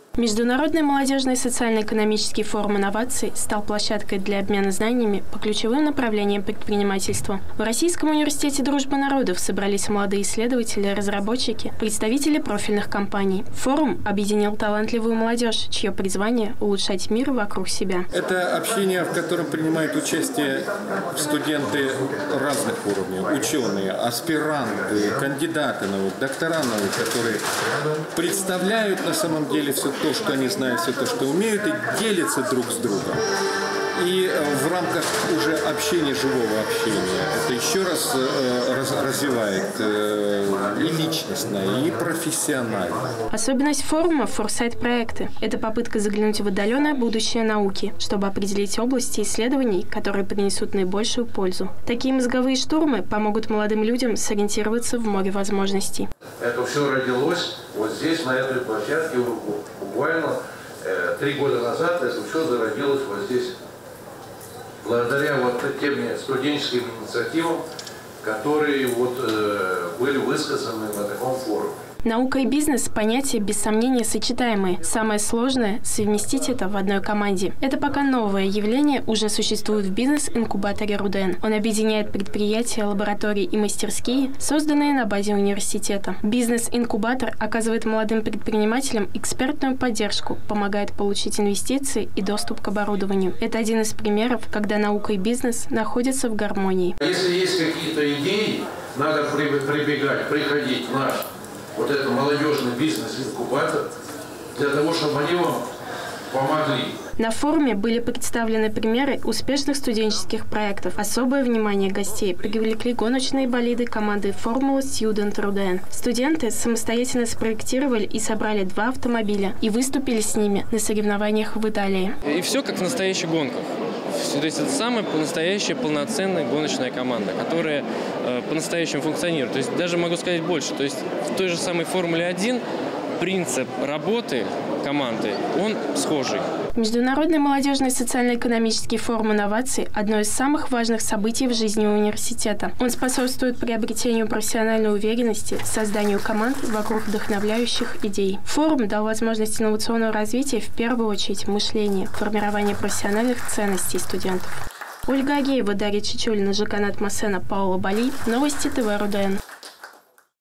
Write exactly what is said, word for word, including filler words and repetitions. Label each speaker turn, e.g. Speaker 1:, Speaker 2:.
Speaker 1: Международный молодежный социально-экономический форум инноваций стал площадкой для обмена знаниями по ключевым направлениям предпринимательства. В Российском университете дружбы народов собрались молодые исследователи, разработчики, представители профильных компаний. Форум объединил талантливую молодежь, чье призвание – улучшать мир вокруг себя.
Speaker 2: Это общение, в котором принимают участие студенты разных уровней, ученые, аспиранты, кандидаты наук, доктора наук, которые представляют на самом деле все то, что они знают, все то, что умеют, и делятся друг с другом. И в рамках уже общения, живого общения, это еще раз э, раз, развивает э, и личностно, и профессионально.
Speaker 1: Особенность форума – форсайт-проекты. Это попытка заглянуть в отдаленное будущее науки, чтобы определить области исследований, которые принесут наибольшую пользу. Такие мозговые штурмы помогут молодым людям сориентироваться в море возможностей.
Speaker 3: Это все родилось вот здесь, на этой площадке, буквально э, три года назад это все зародилось вот здесь. Благодаря вот тем студенческим инициативам, которые вот, э, были высказаны на таком форуме.
Speaker 1: Наука и бизнес – понятия, без сомнения, сочетаемые. Самое сложное – совместить это в одной команде. Это пока новое явление уже существует в бизнес-инкубаторе РУДН. Он объединяет предприятия, лаборатории и мастерские, созданные на базе университета. Бизнес-инкубатор оказывает молодым предпринимателям экспертную поддержку, помогает получить инвестиции и доступ к оборудованию. Это один из примеров, когда наука и бизнес находятся в гармонии.
Speaker 3: Если есть какие-то идеи, надо прибегать, приходить в наш вот это молодежный бизнес-инкубатор, для того, чтобы они вам помогли.
Speaker 1: На форуме были представлены примеры успешных студенческих проектов. Особое внимание гостей привлекли гоночные болиды команды Formula Student РУДН. Студенты самостоятельно спроектировали и собрали два автомобиля и выступили с ними на соревнованиях в Италии.
Speaker 4: И все как в настоящих гонках. То есть это самая настоящая полноценная гоночная команда, которая э, по-настоящему функционирует. То есть даже могу сказать больше. То есть в той же самой Формуле один принцип работы команды, он схожий.
Speaker 1: Международный молодежный социально-экономический форум инноваций – одно из самых важных событий в жизни университета. Он способствует приобретению профессиональной уверенности, созданию команд вокруг вдохновляющих идей. Форум дал возможность инновационного развития в первую очередь мышления, формирования профессиональных ценностей студентов. Ольга Агеева, Дарья Чичулина, Жаканат Масена, Паула Бали. Новости ТВ РУДН.